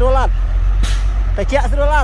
រួលអត់តែជាក់ស្រួលអត់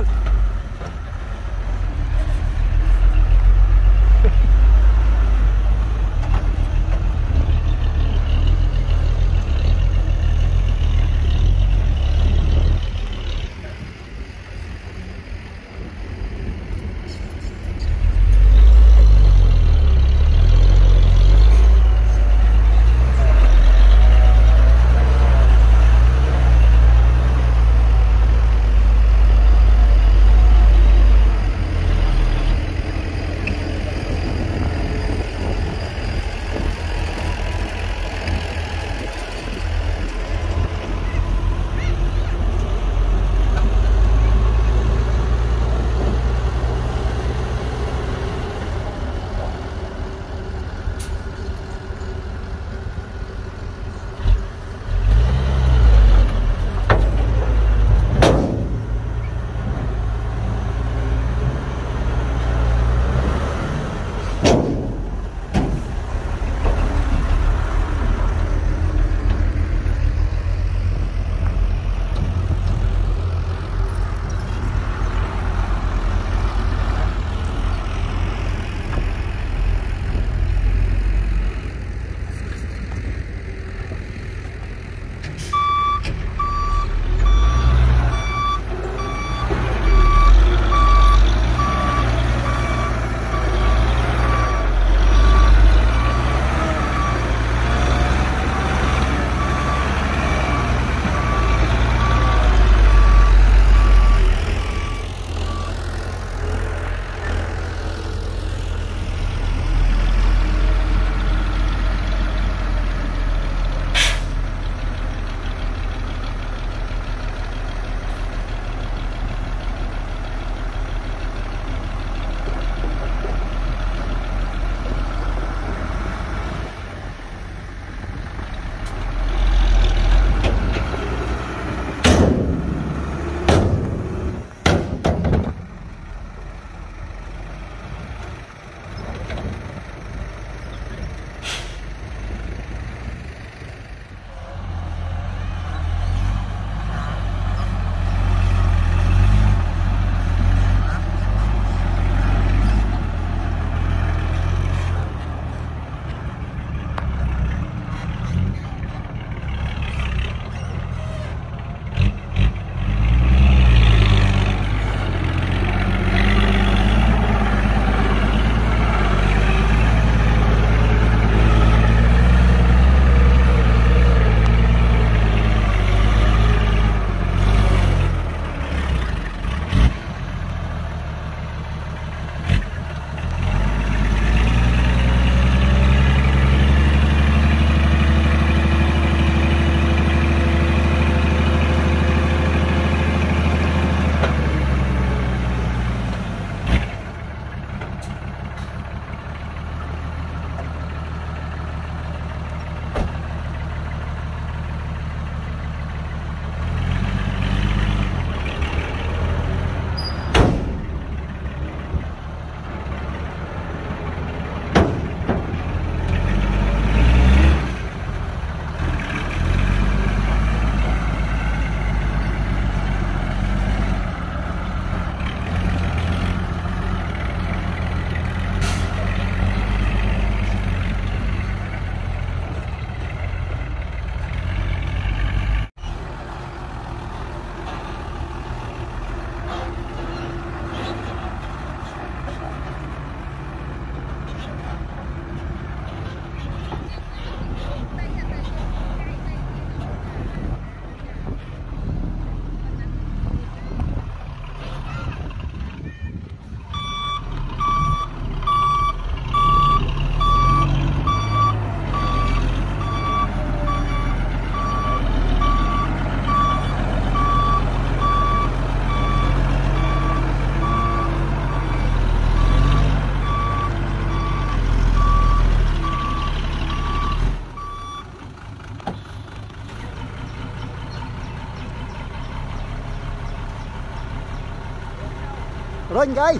Rinh cái.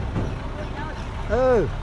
Ừ.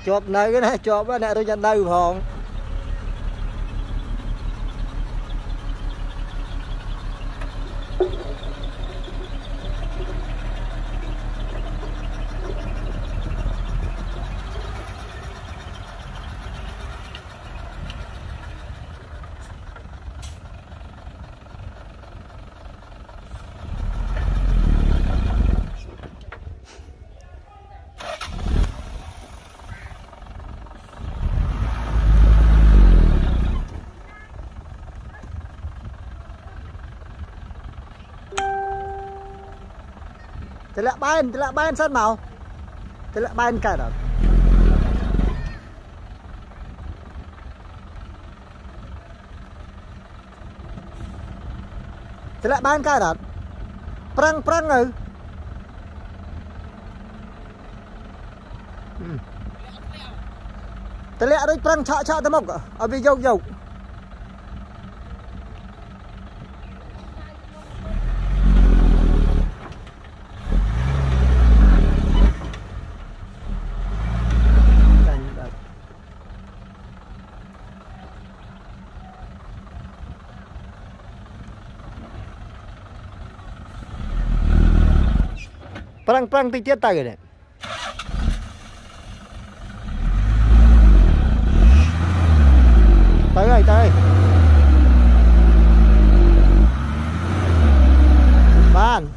chụp nơi cái này chụp này tôi nhận đây hòn Thế lại bay sân màu. Thế lại bay cả rồi. Thế lại bay cả rồi. Prang rồi. Thế lại rồi prang chọ tới mốc ở vì dầu. Perang ti tiết tay rồi này. Tới. Ban.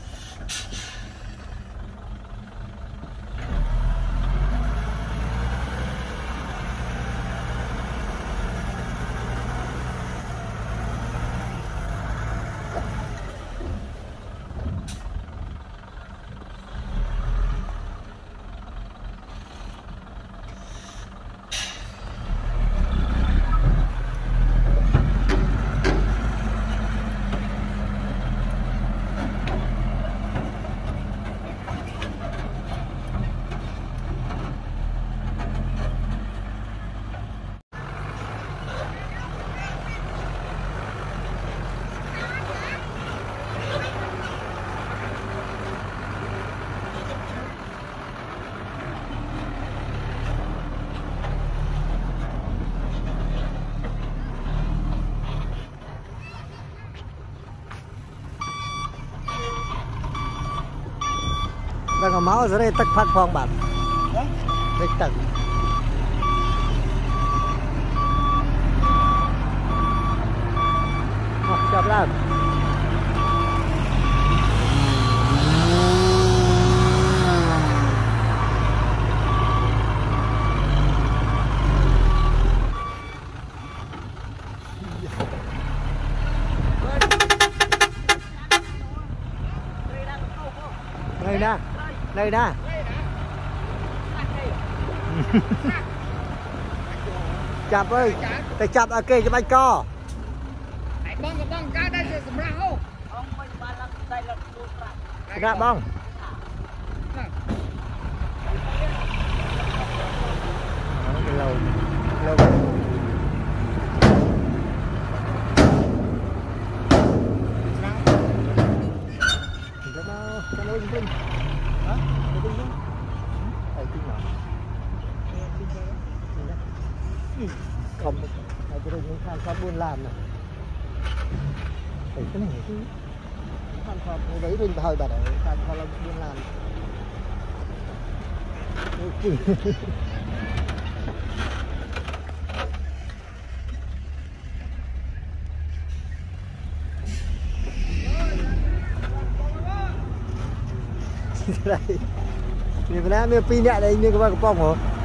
Đang máu rồi đây tắc phát phong bạn. Đấy tắc. Chập lên. Đây nè. Chập ơi, tay chập ở kia cho bánh co. Bong cái đây sẽ sầm rau. Ra bong. Lâu. Không, này cái này khăn khăn buôn làm này. Cái này chứ. Khăn khăn đấy bên thời bà đấy, khăn khăn buôn làm. Đây. Vì bữa nay mình pin nhẹ đây như các bạn có bông hả?